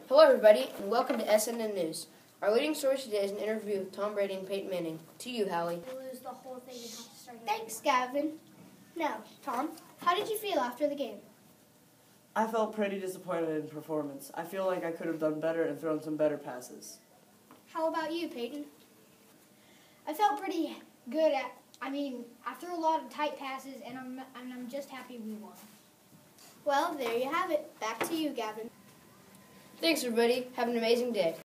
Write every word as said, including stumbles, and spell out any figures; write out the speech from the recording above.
Hello everybody, and welcome to S N N News. Our leading story today is an interview with Tom Brady and Peyton Manning. To you, Hallie. We'll lose the whole thing and have to start over. Thanks, Gavin. Now, Tom, how did you feel after the game? I felt pretty disappointed in performance. I feel like I could have done better and thrown some better passes. How about you, Peyton? I felt pretty good at, I mean, I threw a lot of tight passes, and I'm, and I'm just happy we won. Well, there you have it. Back to you, Gavin. Thanks everybody. Have an amazing day.